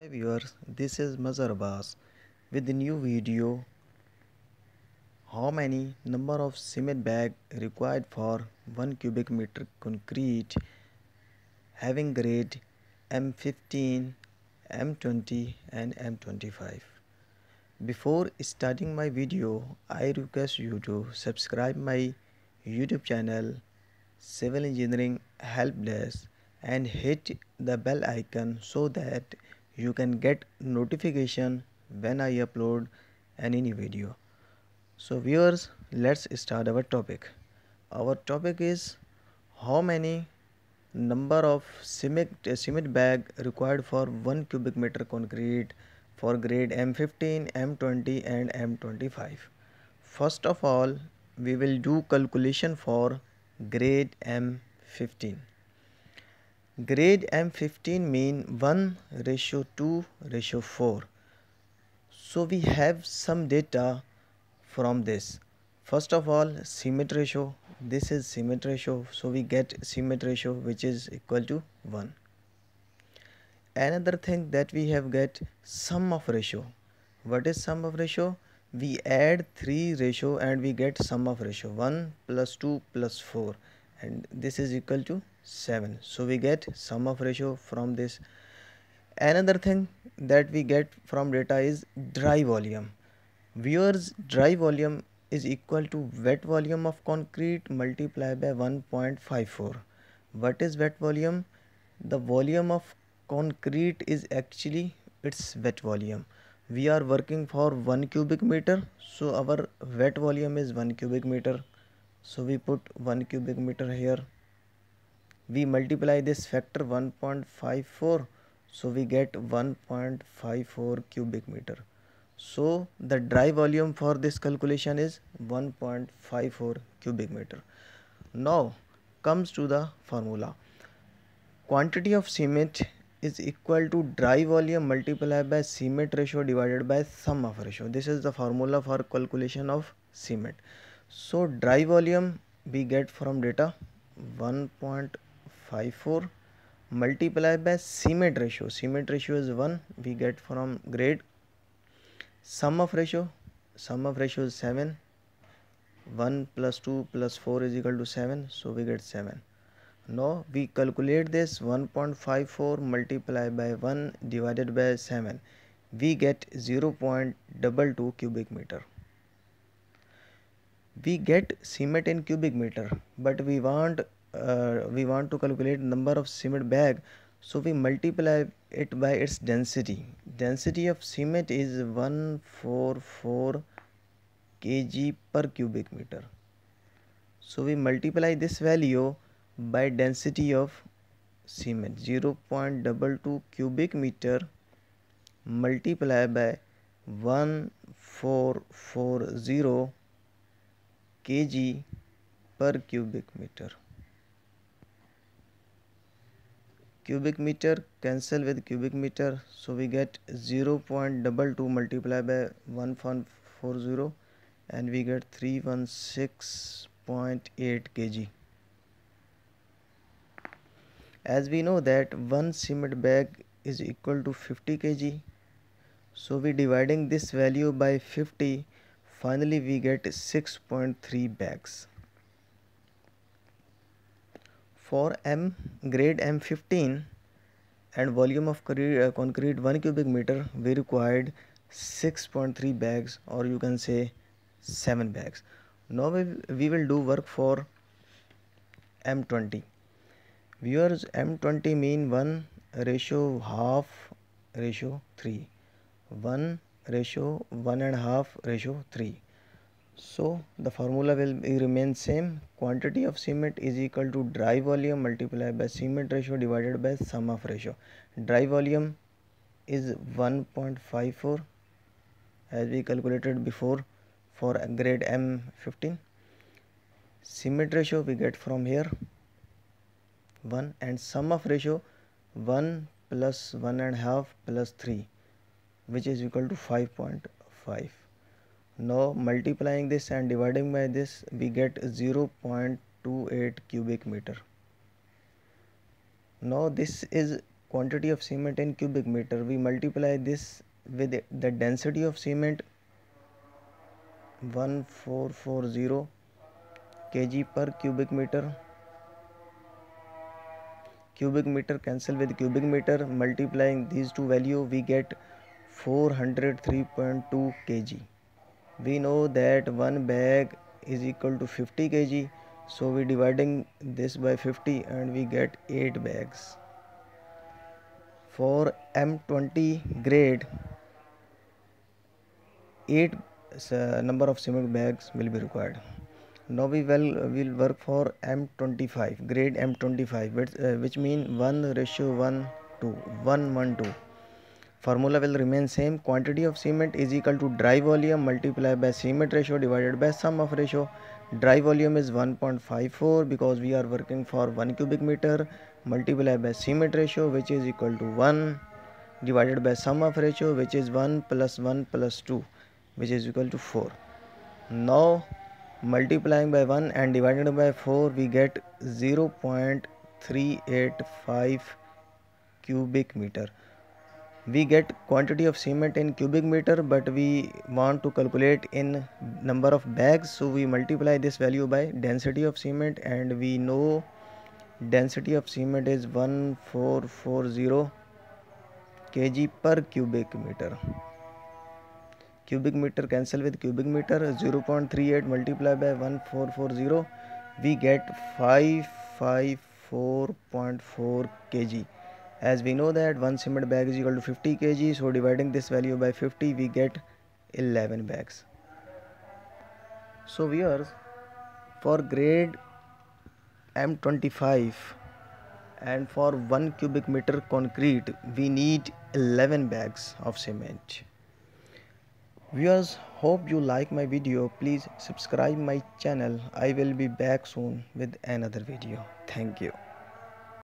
Hi viewers, this is Mazhar Abbas with the new video. How many number of cement bag required for 1 cubic meter concrete having grade M15, M20 and M25. Before starting my video, I request you to subscribe my YouTube channel Civil Engineering Help Desk and hit the bell icon so that you can get notification when I upload any new video. So viewers, let's start our topic. Our topic is how many number of cement bag required for 1 cubic meter concrete for grade M15, M20 and M25. First of all, we will do calculation for grade M15. Grade M15 mean 1 ratio 2 ratio 4. So we have some data from this. First of all, cement ratio. This is cement ratio. So we get cement ratio which is equal to 1. Another thing that we have get sum of ratio. What is sum of ratio? We add 3 ratio and we get sum of ratio 1 plus 2 plus 4 and this is equal to 7. So we get sum of ratio from this. Another thing that we get from data is dry volume. Viewers, dry volume is equal to wet volume of concrete multiplied by 1.54. What is wet volume? The volume of concrete is actually its wet volume. We are working for 1 cubic meter, so our wet volume is 1 cubic meter. So we put 1 cubic meter here. We multiply this factor 1.54, so we get 1.54 cubic meter. So the dry volume for this calculation is 1.54 cubic meter. Now comes to the formula. Quantity of cement is equal to dry volume multiplied by cement ratio divided by sum of ratio. This is the formula for calculation of cement. So dry volume we get from data 1.54 multiplied by cement ratio. Cement ratio is 1, we get from grade. Sum of ratio is 7. 1 plus 2 plus 4 is equal to 7, so we get 7. Now we calculate this 1.54 multiplied by 1 divided by 7. We get 0.22 cubic meter. We get cement in cubic meter, but we want to calculate number of cement bag, so we multiply it by its density. Density of cement is 144 kg per cubic meter. So we multiply this value by density of cement 0.22 cubic meter multiplied by 1440 kg per cubic meter. Cubic meter cancel with cubic meter, so we get 0.22 multiplied by 1140 and we get 316.8 kg. As we know that one cement bag is equal to 50 kg, so we dividing this value by 50, finally we get 6.3 bags. For grade M15 and volume of concrete 1 cubic meter, we required 6.3 bags, or you can say 7 bags. Now we will do work for M20. Viewers, M20 mean 1 ratio half ratio 3. 1 ratio 1.5 ratio 3. So the formula will remain same. Quantity of cement is equal to dry volume multiplied by cement ratio divided by sum of ratio. Dry volume is 1.54 as we calculated before for grade M15. Cement ratio we get from here 1, and sum of ratio 1 plus 1.5 plus 3, which is equal to 5.5. Now multiplying this and dividing by this, we get 0.28 cubic meter. Now this is quantity of cement in cubic meter, we multiply this with the density of cement 1440 kg per cubic meter. Cubic meter cancel with cubic meter, multiplying these two values we get 403.2 kg. We know that one bag is equal to 50 kg, so we dividing this by 50 and we get 8 bags. For M20 grade, 8 number of cement bags will be required. Now we will work for M25 grade M25, which means 1:1 to 1:2. Formula will remain same. Quantity of cement is equal to dry volume multiplied by cement ratio divided by sum of ratio. Dry volume is 1.54 because we are working for 1 cubic meter, multiplied by cement ratio, which is equal to 1, divided by sum of ratio, which is 1 plus 1 plus 2, which is equal to 4. Now multiplying by 1 and divided by 4, we get 0.385 cubic meter. We get quantity of cement in cubic meter, but we want to calculate in number of bags, so we multiply this value by density of cement, and we know density of cement is 1440 kg per cubic meter. Cubic meter cancel with cubic meter, 0.38 multiplied by 1440, we get 554.4 kg. As we know that one cement bag is equal to 50 kg, so dividing this value by 50, we get 11 bags. So viewers, for grade M25 and for 1 cubic meter concrete, we need 11 bags of cement. Viewers, hope you like my video. Please subscribe my channel. I will be back soon with another video. Thank you.